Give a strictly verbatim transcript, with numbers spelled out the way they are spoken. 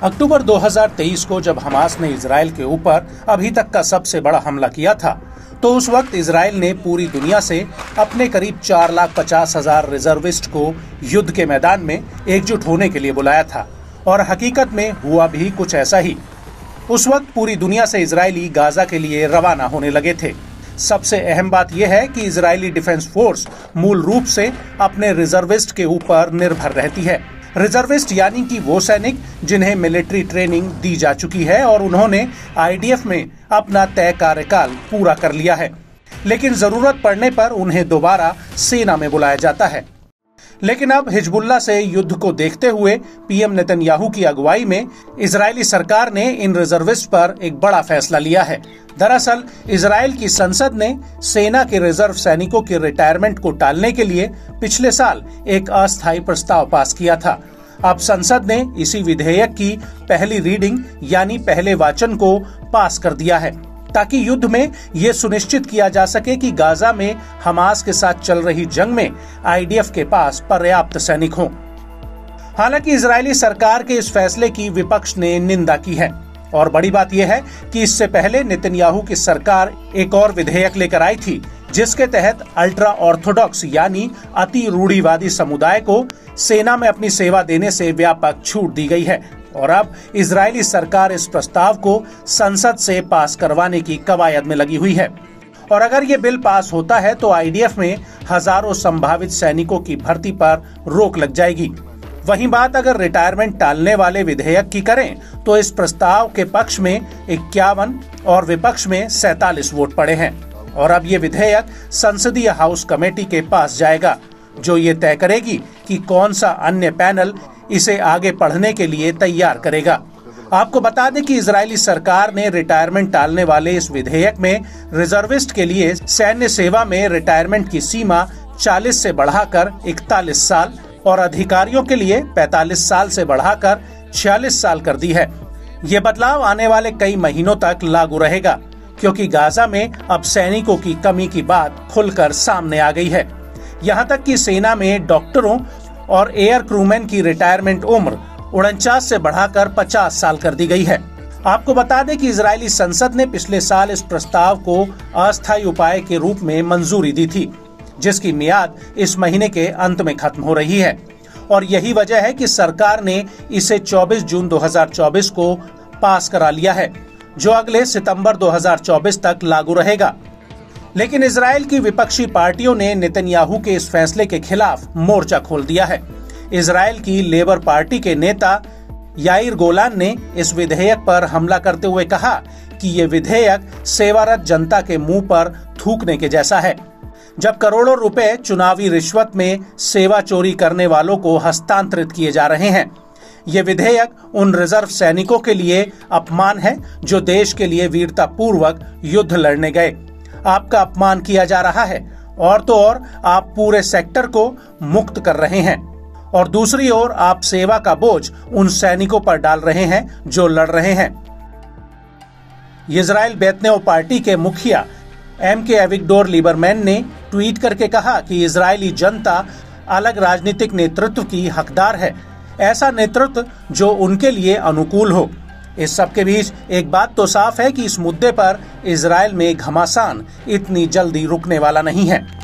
अक्टूबर दो हज़ार तेईस को जब हमास ने इजराइल के ऊपर अभी तक का सबसे बड़ा हमला किया था, तो उस वक्त इजराइल ने पूरी दुनिया से अपने करीब चार लाख पचास हजार रिजर्विस्ट को युद्ध के मैदान में एकजुट होने के लिए बुलाया था और हकीकत में हुआ भी कुछ ऐसा ही। उस वक्त पूरी दुनिया से इजरायली गाजा के लिए रवाना होने लगे थे। सबसे अहम बात यह है कि इजरायली डिफेंस फोर्स मूल रूप से अपने रिजर्विस्ट के ऊपर निर्भर रहती है। रिजर्विस्ट यानी कि वो सैनिक जिन्हें मिलिट्री ट्रेनिंग दी जा चुकी है और उन्होंने आईडीएफ में अपना तय कार्यकाल पूरा कर लिया है, लेकिन जरूरत पड़ने पर उन्हें दोबारा सेना में बुलाया जाता है। लेकिन अब हिजबुल्लाह से युद्ध को देखते हुए पीएम नेतन्याहू की अगुवाई में इजरायली सरकार ने इन रिजर्विस्ट पर एक बड़ा फैसला लिया है। दरअसल इजराइल की संसद ने सेना के रिजर्व सैनिकों के रिटायरमेंट को टालने के लिए पिछले साल एक अस्थायी प्रस्ताव पास किया था। अब संसद ने इसी विधेयक की पहली रीडिंग यानी पहले वाचन को पास कर दिया है, ताकि युद्ध में ये सुनिश्चित किया जा सके कि गाजा में हमास के साथ चल रही जंग में आईडीएफ के पास पर्याप्त सैनिक हों। हालांकि इजरायली सरकार के इस फैसले की विपक्ष ने निंदा की है और बड़ी बात यह है कि इससे पहले नेतन्याहू की सरकार एक और विधेयक लेकर आई थी, जिसके तहत अल्ट्रा ऑर्थोडॉक्स यानी अति रूढ़िवादी समुदाय को सेना में अपनी सेवा देने से व्यापक छूट दी गई है। और अब इजरायली सरकार इस प्रस्ताव को संसद से पास करवाने की कवायद में लगी हुई है और अगर ये बिल पास होता है तो आईडीएफ में हजारों संभावित सैनिकों की भर्ती पर रोक लग जाएगी। वहीं बात अगर रिटायरमेंट टालने वाले विधेयक की करें तो इस प्रस्ताव के पक्ष में इक्यावन और विपक्ष में सैतालीस वोट पड़े हैं और अब ये विधेयक संसदीय हाउस कमेटी के पास जाएगा, जो ये तय करेगी कि कौन सा अन्य पैनल इसे आगे पढ़ने के लिए तैयार करेगा। आपको बता दें कि इजरायली सरकार ने रिटायरमेंट टालने वाले इस विधेयक में रिजर्विस्ट के लिए सैन्य सेवा में रिटायरमेंट की सीमा चालीस से बढ़ाकर इकतालीस साल और अधिकारियों के लिए पैंतालीस साल से बढ़ाकर छियालीस साल कर दी है। ये बदलाव आने वाले कई महीनों तक लागू रहेगा, क्योंकि गाजा में अब सैनिकों की कमी की बात खुलकर सामने आ गई है। यहाँ तक कि सेना में डॉक्टरों और एयर क्रूमैन की रिटायरमेंट उम्र उनचास से बढ़ाकर पचास साल कर दी गई है। आपको बता दें कि इजरायली संसद ने पिछले साल इस प्रस्ताव को अस्थायी उपाय के रूप में मंजूरी दी थी, जिसकी मियाद इस महीने के अंत में खत्म हो रही है और यही वजह है कि सरकार ने इसे चौबीस जून दो हज़ार चौबीस को पास करा लिया है, जो अगले सितंबर दो हज़ार चौबीस तक लागू रहेगा। लेकिन इजराइल की विपक्षी पार्टियों ने नेतन्याहू के इस फैसले के खिलाफ मोर्चा खोल दिया है। इजराइल की लेबर पार्टी के नेता याइर गोलान ने इस विधेयक पर हमला करते हुए कहा कि ये विधेयक सेवारत जनता के मुंह पर थूकने के जैसा है, जब करोड़ों रुपए चुनावी रिश्वत में सेवा चोरी करने वालों को हस्तांतरित किए जा रहे हैं। ये विधेयक उन रिजर्व सैनिकों के लिए अपमान है जो देश के लिए वीरता पूर्वक युद्ध लड़ने गए। आपका अपमान किया जा रहा है और तो और आप पूरे सेक्टर को मुक्त कर रहे हैं और दूसरी ओर आप सेवा का बोझ उन सैनिकों पर डाल रहे हैं जो लड़ रहे हैं। इजराइल बेतनेओ पार्टी के मुखिया एम के एविगडोर लिबरमैन ने ट्वीट करके कहा कि इजरायली जनता अलग राजनीतिक नेतृत्व की हकदार है, ऐसा नेतृत्व जो उनके लिए अनुकूल हो। इस सब के बीच एक बात तो साफ है कि इस मुद्दे पर इजराइल में घमासान इतनी जल्दी रुकने वाला नहीं है।